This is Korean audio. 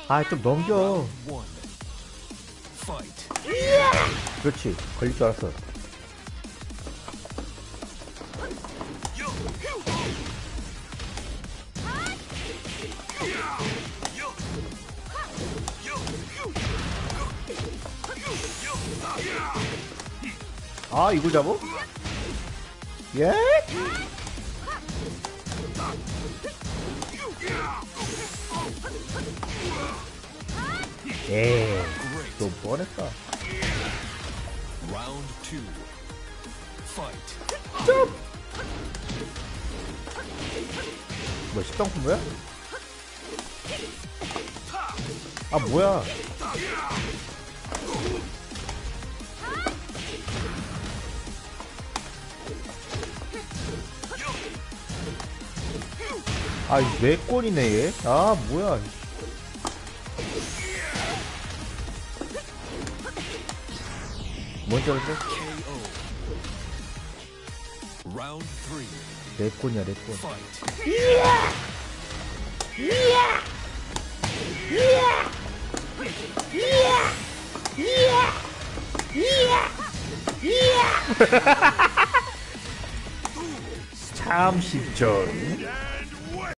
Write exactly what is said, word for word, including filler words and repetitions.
아, 좀 넘겨. 그렇지. 걸릴 줄 알았어. 아, 이걸 잡어? 예? 에이, 너 뻔했다. 점! 뭐, 십상품 뭐야? 아, 뭐야? 아, 네 건이네, 얘? 아, 뭐야. 뭔지 알지? 네 건이야, 네 건. 참 쉽죠.